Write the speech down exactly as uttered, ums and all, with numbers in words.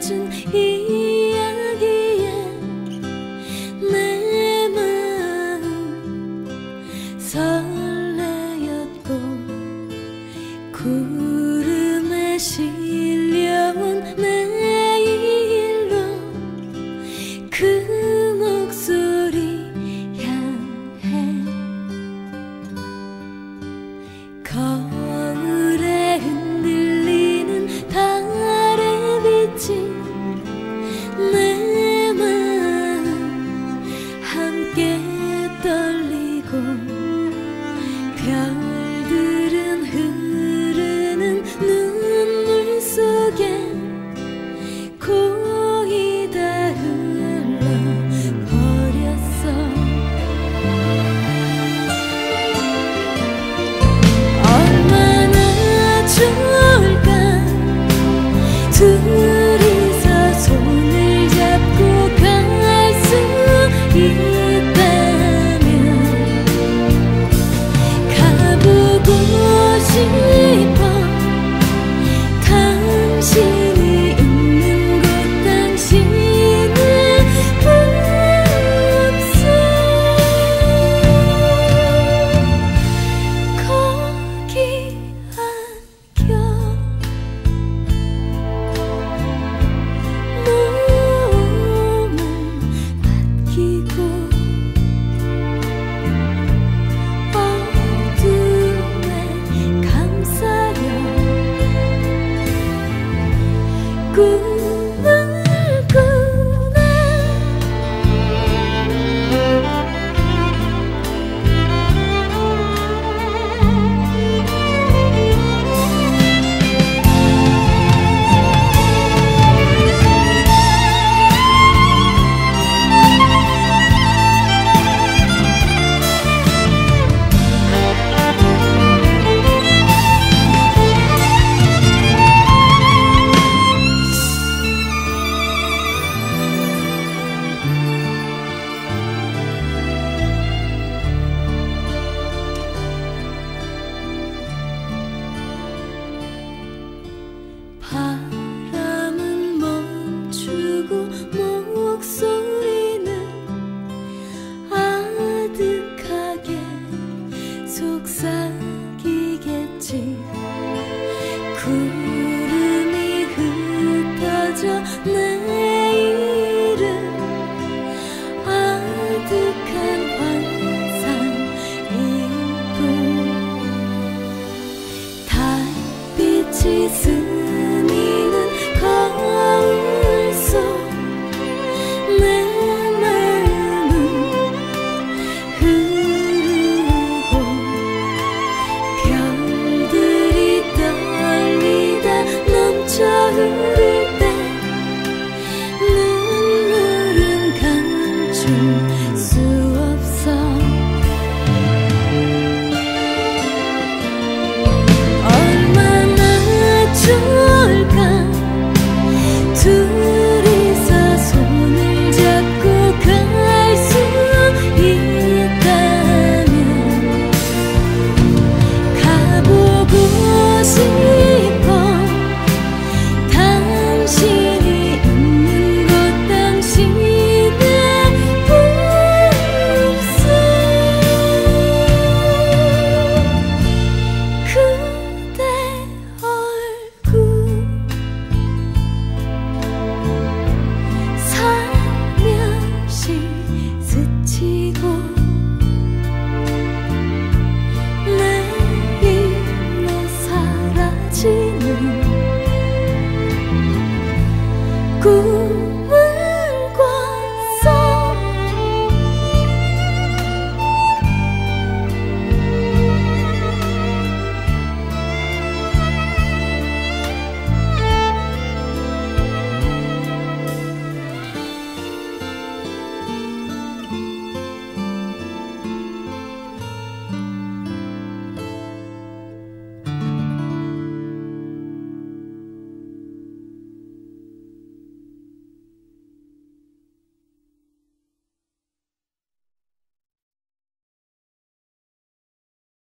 맺은 이야기에 내 마음 설레었고 구름에 실려온 내일로 그 목소리 향해 거울에 흔들리는 달의 빛이 내 마음 함께 떨리고 별들은 흐르는 눈물 속에 고이 다 흘러버렸어. 얼마나 좋을까 둘이서 손을 잡고 갈 수 있다면 가보고 싶어. 당신이 있는 곳 당신의 품속 거기 안겨 몸을 맡기고 어둠에 감싸여 꿈을 꾸네. 바람은 멈추고 목소리는 아득하게 속삭이겠지. 구름이 흩어져 내일은 아득한 환상이고 달빛이 스미는 거울 속 내 마음은 흐르고 별들이 떨리다 넘쳐 흐를 때 눈물은 감출 수 없어. 얼마나 좋을까 둘이서 손을 잡고 갈 수 있다면 가보고 싶어. 당신이 있는 곳 당신의 품속 그대 얼굴 살며시 스치고 내일로 사라지는 꿈